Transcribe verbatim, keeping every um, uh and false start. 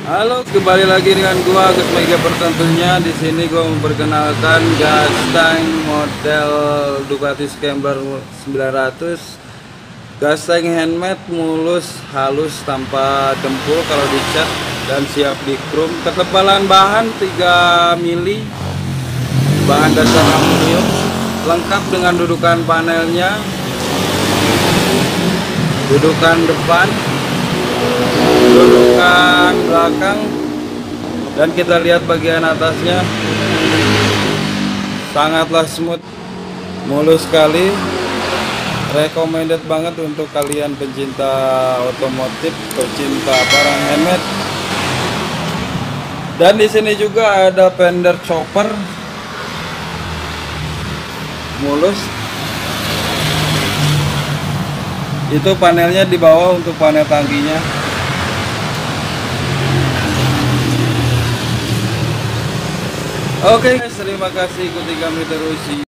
Halo, kembali lagi dengan gua Agus Mega tentunya. Di sini gua memperkenalkan gas tank model Ducati Scrambler sembilan ratus. Gas tank handmade, mulus, halus tanpa dempul kalau dicat dan siap di chrome. Ketebalan bahan tiga mili. Bahan dasar aluminium, lengkap dengan dudukan panelnya, dudukan depan, dudukan belakang, dan kita lihat bagian atasnya sangatlah smooth, mulus sekali. Recommended banget untuk kalian pencinta otomotif, pecinta barang handmade. Dan di sini juga ada fender chopper, mulus. Itu panelnya di bawah untuk panel tangkinya. Oke, terima kasih ikuti kami terus.